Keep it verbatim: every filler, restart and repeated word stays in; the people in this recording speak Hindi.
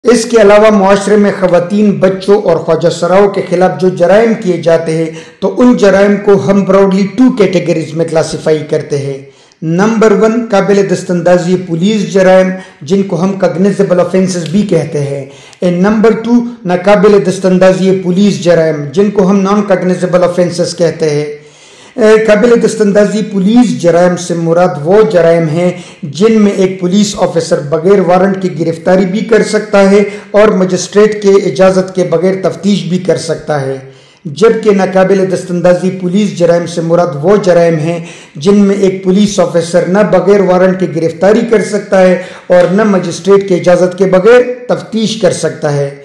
इसके अलावा मुआशरे में ख़वातीन, बच्चों और ख्वाजा सराओं के खिलाफ जो जराइम किए जाते हैं तो उन जराइम को हम ब्रॉडली टू कैटेगरीज में क्लासीफाई करते हैं। नंबर वन, काबिल दस्तंदाजी पुलिस जराइम जिनको हम कग्निजेबल ऑफेंसेस भी कहते हैं। एंड नंबर टू, नाकाबिल दस्तंदाजी पुलिस जराइम जिनको हम नॉन कग्निजेबल ऑफेंसेस कहते हैं। काबिल दस्तंदाजी पुलिस जराइम से मुराद वो जराइम हैं जिनमें एक पुलिस ऑफिसर बगैर वारंट की गिरफ्तारी भी कर सकता है और मजिस्ट्रेट के इजाज़त के बगैर तफ्तीश भी कर सकता है, जबकि नाकाबिल दस्तंदाजी पुलिस जराइम से मुराद वो जराइम हैं जिनमें एक पुलिस ऑफिसर न बगैर वारंट की गिरफ्तारी कर सकता है और न मजिस्ट्रेट के इजाज़त के बगैर तफ्तीश कर सकता है।